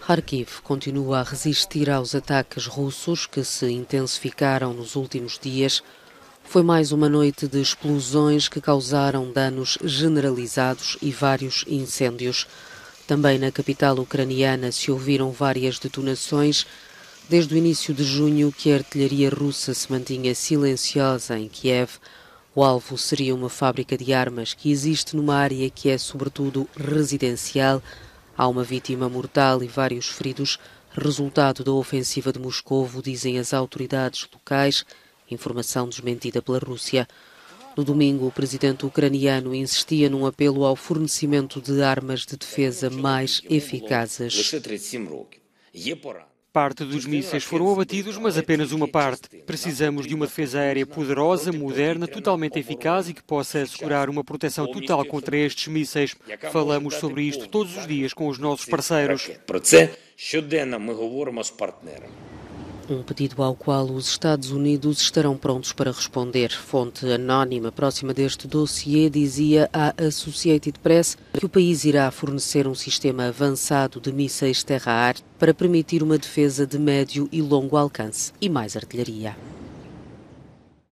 Kharkiv continua a resistir aos ataques russos que se intensificaram nos últimos dias. Foi mais uma noite de explosões que causaram danos generalizados e vários incêndios. Também na capital ucraniana se ouviram várias detonações. Desde o início de junho que a artilharia russa se mantinha silenciosa em Kiev. O alvo seria uma fábrica de armas que existe numa área que é sobretudo residencial. Há uma vítima mortal e vários feridos, resultado da ofensiva de Moscovo, dizem as autoridades locais, informação desmentida pela Rússia. No domingo, o presidente ucraniano insistia num apelo ao fornecimento de armas de defesa mais eficazes. Parte dos mísseis foram abatidos, mas apenas uma parte. Precisamos de uma defesa aérea poderosa, moderna, totalmente eficaz e que possa assegurar uma proteção total contra estes mísseis. Falamos sobre isto todos os dias com os nossos parceiros. Um pedido ao qual os Estados Unidos estarão prontos para responder. Fonte anónima próxima deste dossiê dizia à Associated Press que o país irá fornecer um sistema avançado de mísseis terra-ar para permitir uma defesa de médio e longo alcance e mais artilharia.